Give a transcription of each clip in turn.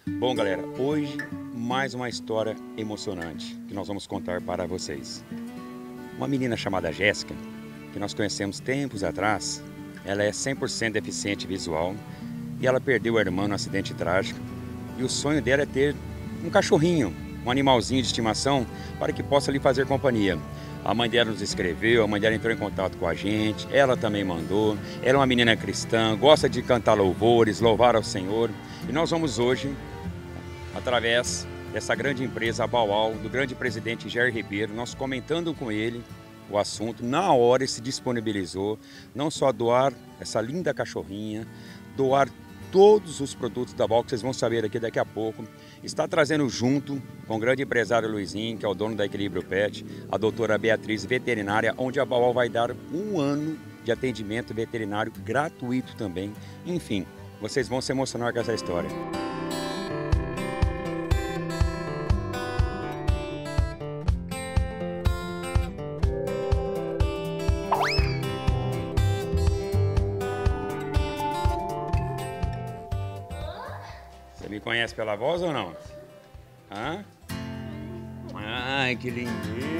Bom, galera, hoje mais uma história emocionante que nós vamos contar para vocês. Uma menina chamada Jéssica, que nós conhecemos tempos atrás, ela é 100% deficiente visual e ela perdeu o irmão num acidente trágico. E o sonho dela é ter um cachorrinho, um animalzinho de estimação para que possa lhe fazer companhia. A mãe dela nos escreveu, a mãe dela entrou em contato com a gente, ela também mandou. Ela é uma menina cristã, gosta de cantar louvores, louvar ao Senhor. E nós vamos hoje, através dessa grande empresa, a Bauau, do grande presidente Jair Ribeiro, nós comentando com ele o assunto, na hora ele se disponibilizou, não só doar essa linda cachorrinha, doar todos os produtos da Bauau, que vocês vão saber aqui daqui a pouco. Está trazendo junto com o grande empresário Luizinho, que é o dono da Equilíbrio Pet, a doutora Beatriz, veterinária, onde a Bauau vai dar 1 ano de atendimento veterinário gratuito também. Enfim, vocês vão se emocionar com essa história. Você me conhece pela voz ou não? Hã? Ai, que lindeza!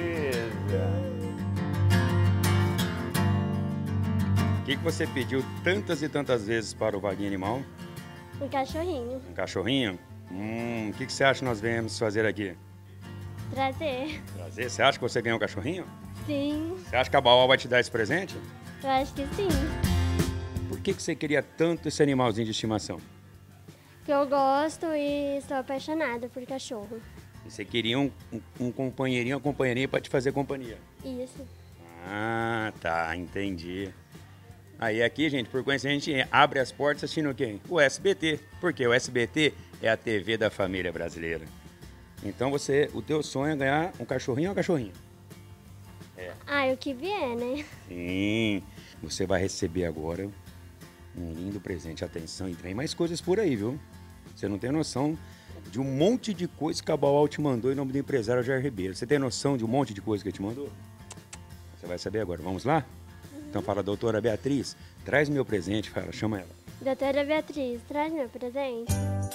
O que você pediu tantas e tantas vezes para o Vaguinho Animal? Um cachorrinho. Um cachorrinho? O que você acha que nós viemos fazer aqui? Trazer. Trazer? Você acha que você ganhou um cachorrinho? Sim, Você acha que a Bauau vai te dar esse presente? eu acho que sim. Por que você queria tanto esse animalzinho de estimação? Que eu gosto e sou apaixonada por cachorro. E você queria um companheirinho, uma companheirinha para te fazer companhia? Isso. Ah, tá, entendi. Aí aqui, gente, por coincidência, a gente abre as portas assistindo quem? O SBT. Porque o SBT é a TV da família brasileira. Então o teu sonho é ganhar um cachorrinho ou uma cachorrinha? Ah, o que vier, né? Sim, você vai receber agora um lindo presente. Atenção, e tem mais coisas por aí, viu? Você não tem noção de um monte de coisa que a Bauau te mandou em nome do empresário Jair Ribeiro. Você tem noção de um monte de coisa que ele te mandou? Você vai saber agora. Vamos lá? Então fala, doutora Beatriz, traz meu presente, fala, chama ela. Doutora Beatriz, traz meu presente.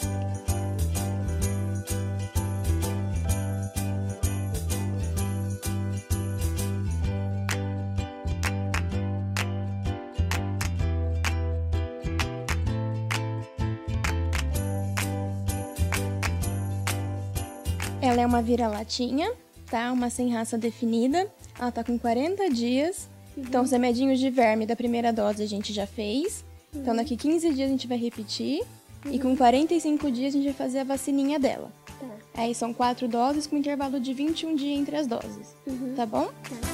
Ela é uma vira-latinha, tá? Uma sem raça definida. Ela tá com 40 dias. Então, os remedinhos de verme da primeira dose a gente já fez. Então, daqui 15 dias a gente vai repetir. E com 45 dias a gente vai fazer a vacininha dela. Tá. Aí são 4 doses com intervalo de 21 dias entre as doses. Tá bom?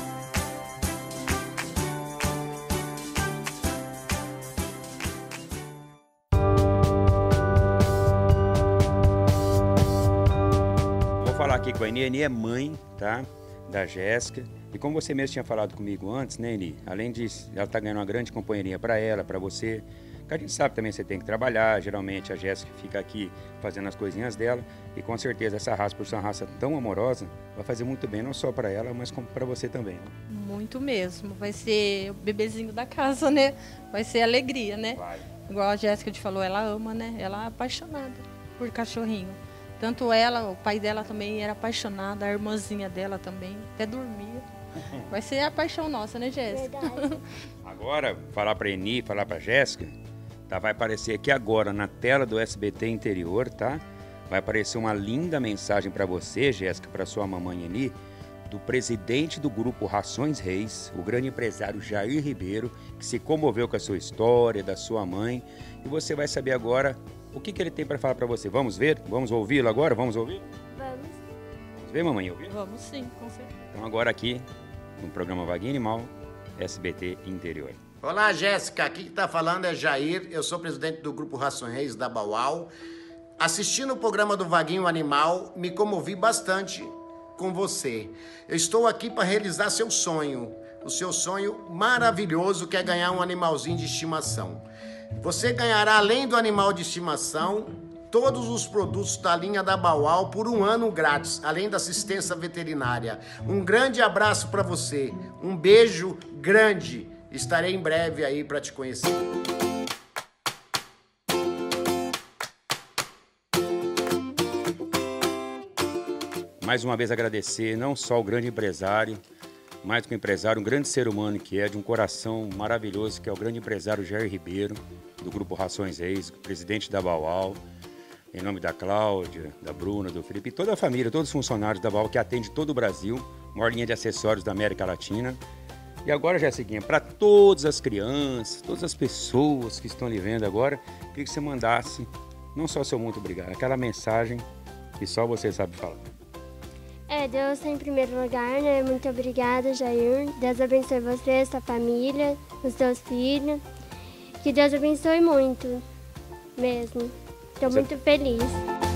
Vou falar aqui com a Eni. A Eni é mãe, tá? Da Jéssica. E como você mesmo tinha falado comigo antes, né, Eni? Além de ela tá ganhando uma grande companheirinha para ela, para você, que a gente sabe também que você tem que trabalhar. Geralmente a Jéssica fica aqui fazendo as coisinhas dela. E com certeza essa raça, por ser uma raça tão amorosa, vai fazer muito bem, não só para ela, mas como para você também. Né? Muito mesmo. Vai ser o bebezinho da casa, né? Vai ser alegria, né? Vai. Igual a Jéssica te falou, ela ama, né? Ela é apaixonada por cachorrinho. Tanto ela, o pai dela também era apaixonado, a irmãzinha dela também, até dormia. Vai ser a paixão nossa, né, Jéssica? Verdade. Agora, falar para a Eni, falar para a Jéssica, tá? Vai aparecer aqui agora na tela do SBT Interior, tá? Vai aparecer uma linda mensagem para você, Jéssica, para sua mamãe Eni, do presidente do grupo Rações Reis, o grande empresário Jair Ribeiro, que se comoveu com a sua história, da sua mãe. E você vai saber agora o que ele tem para falar para você. Vamos ver? Vamos ouvi-lo agora? Vamos ouvir? Vamos. Vamos ver, mamãe? Ouvir? Vamos sim, com certeza. Então agora aqui, no programa Vaguinho Animal, SBT Interior. Olá, Jéssica. Aqui que tá falando é Jair. Eu sou presidente do Grupo Rações Reis da Bauau. Assistindo o programa do Vaguinho Animal, me comovi bastante com você. Eu estou aqui para realizar seu sonho. O seu sonho maravilhoso que é ganhar um animalzinho de estimação. Você ganhará, além do animal de estimação, todos os produtos da linha da Bauau por 1 ano grátis, além da assistência veterinária. Um grande abraço para você. Um beijo grande. Estarei em breve aí para te conhecer. mais uma vez agradecer não só o grande empresário, mais do que um empresário, um grande ser humano que é, de um coração maravilhoso, que é o grande empresário Jair Ribeiro, do Grupo Rações Reis, presidente da Bauau, em nome da Cláudia, da Bruna, do Felipe e toda a família, todos os funcionários da Bauau que atende todo o Brasil, maior linha de acessórios da América Latina. E agora, Jessiquinha, para todas as crianças, todas as pessoas que estão lhe vendo agora, queria que você mandasse, não só seu muito obrigado, aquela mensagem que só você sabe falar. Deus em primeiro lugar, né? Muito obrigada, Jair. Deus abençoe você, sua família, os seus filhos. Que Deus abençoe muito, mesmo. Estou muito feliz.